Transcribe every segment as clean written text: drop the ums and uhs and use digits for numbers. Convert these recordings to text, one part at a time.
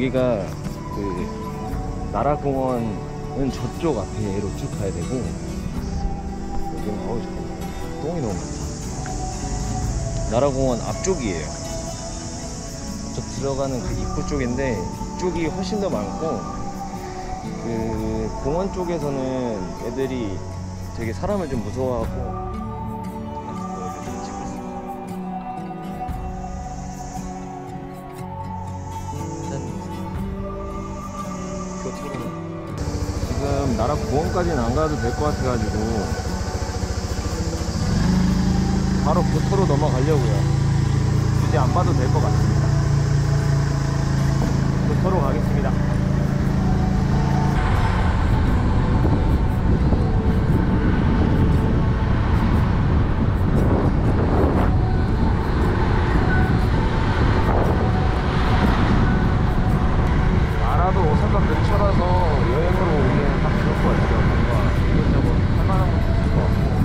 여기가 그 나라공원은 저쪽 앞에로 쭉 가야 되고, 여기는 어우 잠깐만, 똥이 너무 많다. 나라공원 앞쪽이에요. 저 들어가는 그 입구 쪽인데 이쪽이 훨씬 더 많고, 그 공원 쪽에서는 애들이 되게 사람을 좀 무서워하고. 지금 나라공원까지는 안 가도 될 것 같아가지고 바로 교토로 넘어가려고요. 굳이 안 봐도 될 것 같습니다. 교토로 가겠습니다. 나라도 오사카 근처라서 여행으로 오기에는 딱 좋을 것 같아요. 뭔가 이것저것 할 만한 것도 있을 것 같고,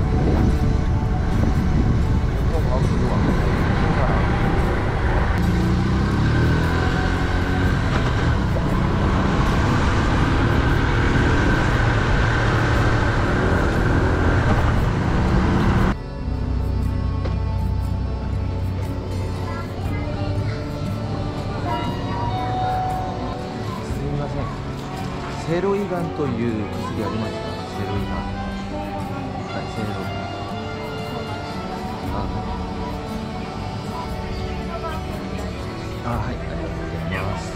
엄청 가구도 많고 신사람.セロイガンという薬ありますか？セロイガン。はい、セロ。はい、ありがとうございます。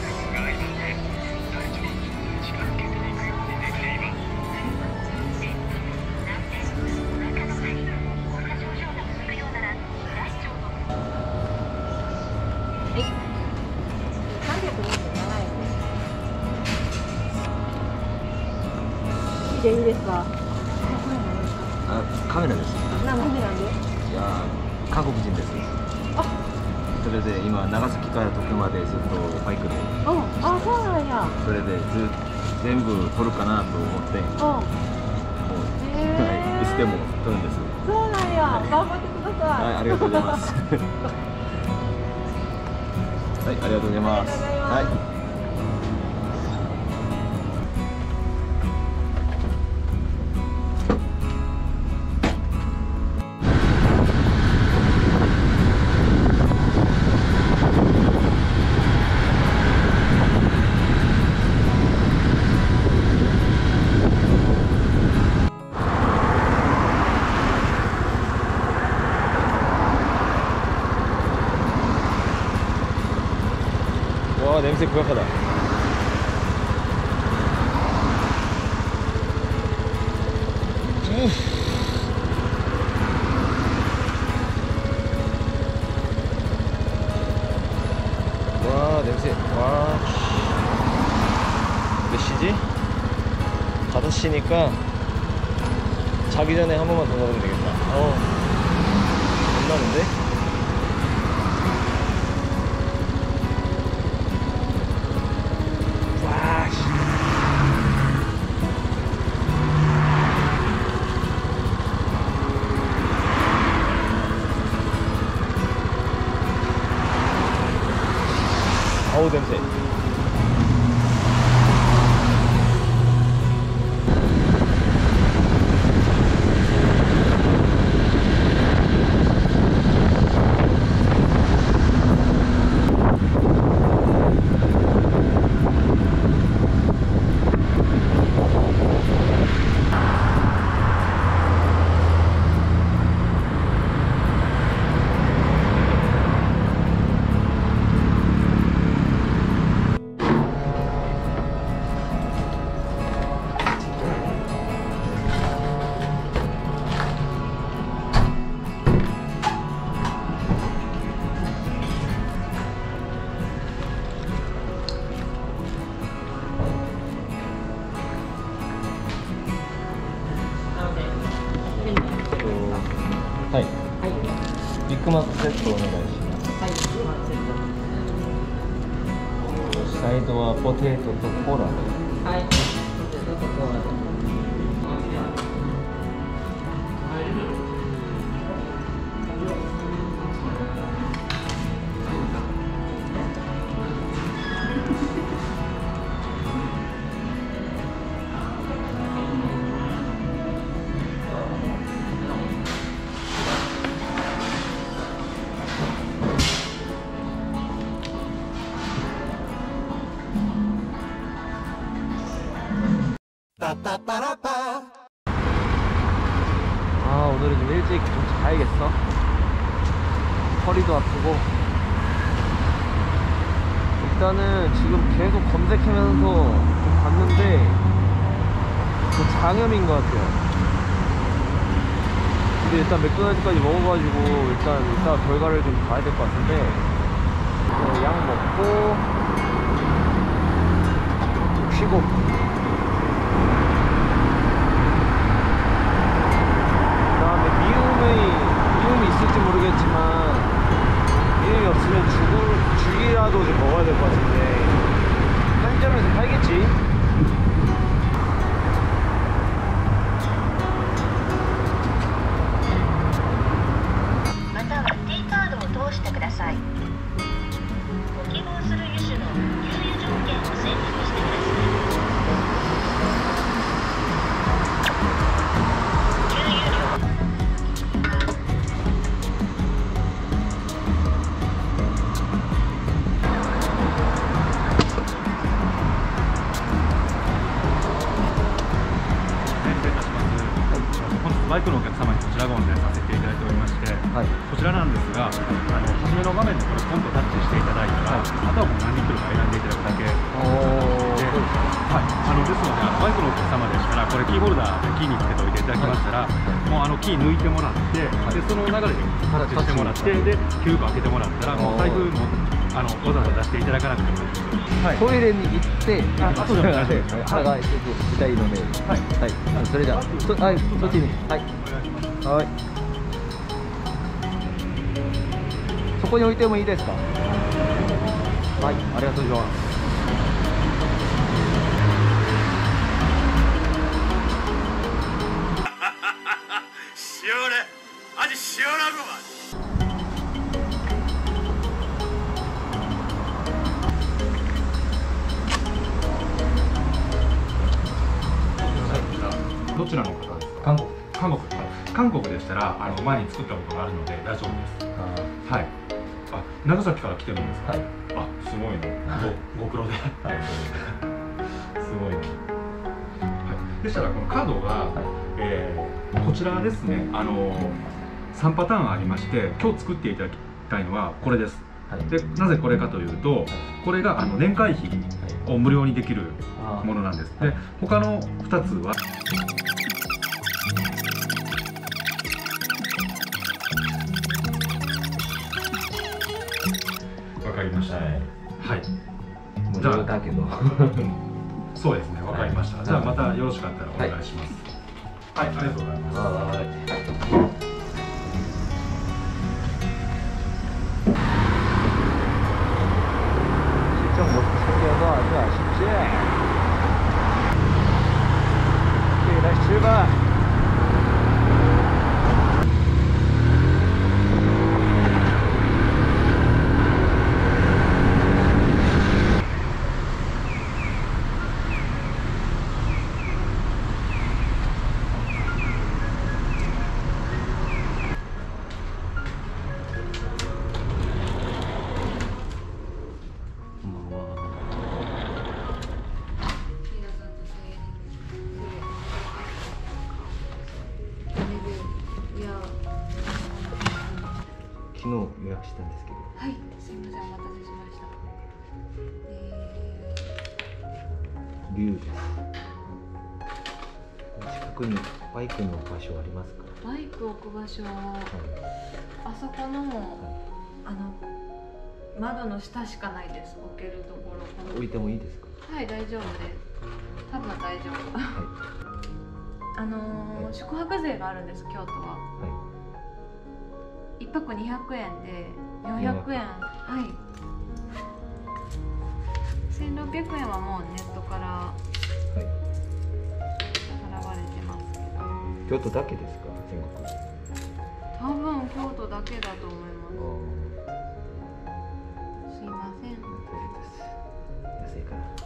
いいですか？ あ、カメラです。 なんでなんで？ いや、韓国人です。 あ、 それで今長崎から東京までずっとバイクで。 あ、そうなんや。 それで全部撮るかなと思って。もう、はい、いつでも撮るんです。 そうなんや。頑張ってください。 はい、ありがとうございます。はい、ありがとうございます。はい。와, 냄새 구약하다. 와, 냄새. 와, 몇 시지? 5시니까 자기 전에 한 번만 더 먹으면 되겠다. 겁나는데? 어우, 냄새. 네. ビッグマックセットお願いします。はい、ビッグマックセット。サイドはポテトとコーラで。はい、ポテトとコーラで。 아, 오늘은 좀 일찍 좀 자야겠어. 허리도 아프고. 일단은 지금 계속 검색하면서 좀 봤는데 그 장염인 것 같아요. 근데 일단 맥도날드까지 먹어가지고 일단 이따 결과를 좀 봐야 될 것 같은데, 약 먹고 좀 쉬고 그다음에 미움이 있을지 모르겠지만 미움이 없으면 죽이라도 좀 먹어야 될 것 같은데 편의점에서 팔겠지. または T カードを通してください。ご希望する油種の給油条件を選択してください。給油量バイクのお客様にこちらご案内させていただいておりまして、 はい、 こちらなんですが、初めの画面でこれポンとタッチしていただいたら、あとはもう何リットルか選んでいただくだけで、はい、ですのでバイクのお客様でしたら、これキーホルダーでキーにつけておいていただきましたら、もうキー抜いてもらって、でその流れでタッチしてもらって、でキューブ開けてもらったら、もう財布もわざわざ出していただかなくてもいいです。はい、 トイレに行って後でお願いします。 腹がちょっと痛いので、はい、はい、それじゃあはい、そっちに、はい、はい、そこに置いてもいいですか。はい、ありがとうございます。 どちらの方ですか。韓国でしたら前に作ったことがあるので大丈夫です。はい。あ、長崎から来てるんですか。はい。あ、すごいね。ご苦労で。はい。すごいね。はい。でしたらこのカードが、こちらですね。3パターンありまして、今日作っていただきたいのはこれです。で、なぜこれかというと、これが年会費を無料にできるものなんです。で、他の2つはわかりました。はい。じゃあだけどそうですね。わかりました。じゃあまたよろしかったらお願いします。はい、ありがとうございます。 はい。来吃吧。昨日予約したんですけど。 はい、すみません、お待たせしました。 龍です。近くにバイクの場所ありますか。 バイク置く場所、あそこの、窓の下しかないです。置けるところ。 置いてもいいですか。 はい、大丈夫です。多分大丈夫。宿泊税があるんです、京都は。1泊200円で400円。はい。1600円はもうネットから払われてますけど。 京都だけですか、全国。 多分京都だけだと思います。すいません。 安いから。